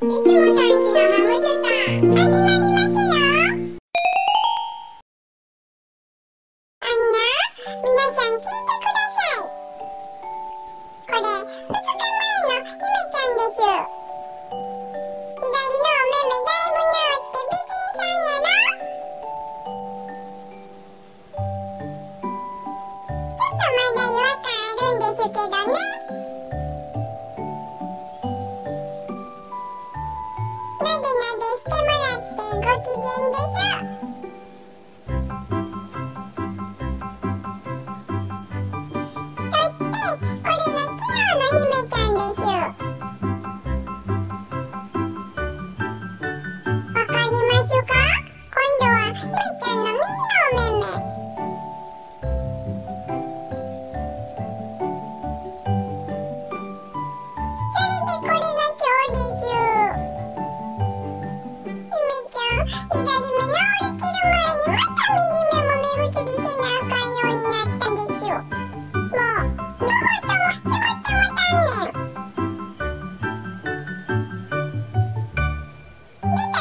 いつも3時のハムスター、始まりますよ。皆さん聞いてください。これ、2日前の姫ちゃんです。左のお目目だいぶ治って美人さんやろ。ちょっとまだ違和感あるんですけどね。なでなでしてもらってご機嫌でしょ。そして、これが昨日の姫ちゃんです。わかりますか？今度は姫ちゃんの右のお目目。それでこれが今日です。姫ちゃん、左目治りきる前にまた右目も目薬せなあかんようになったでしょ。もう、両方ともしちまってもたんねん。出た